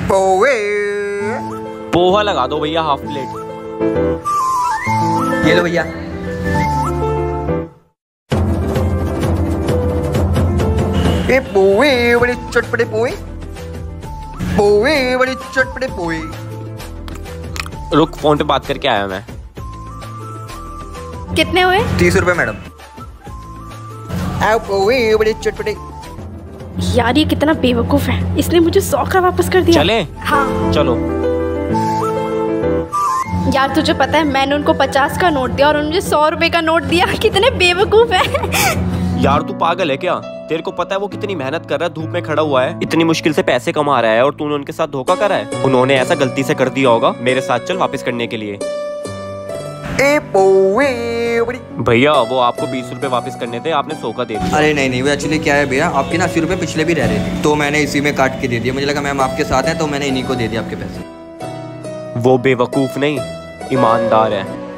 पोहे। पोहा लगा दो भैया, हाफ प्लेट। ये लो भैया। ये पोहे बड़े चटपटे पोहे, पोहे बड़े चटपटे पोहे। रुक, फोन पे बात करके आया मैं। कितने हुए? 30 रुपए मैडम। आओ पोहे बड़े चटपटे। यार ये कितना बेवकूफ है, इसने मुझे 100 का वापस कर दिया। चले? हाँ चलो। यार तुझे पता है मैंने उनको 50 का नोट दिया और उन्होंने मुझे 100 रुपए का नोट दिया। कितने बेवकूफ है। यार तू पागल है क्या? तेरे को पता है वो कितनी मेहनत कर रहा है, धूप में खड़ा हुआ है, इतनी मुश्किल से पैसे कमा रहा है और तूने उनके साथ धोखा करा है। उन्होंने ऐसा गलती से कर दिया होगा। मेरे साथ चल वापस करने के लिए। भैया वो आपको 20 रुपए वापस करने थे, आपने 100 का दे दिया। अरे नहीं वो एक्चुअली क्या है भैया, आपके ना 80 रुपए पिछले भी रह रहे थे, तो मैंने इसी में काट के दे दिया। मुझे लगा मैम आपके साथ हैं, तो मैंने इन्हीं को दे दिया आपके पैसे। वो बेवकूफ नहीं, ईमानदार है।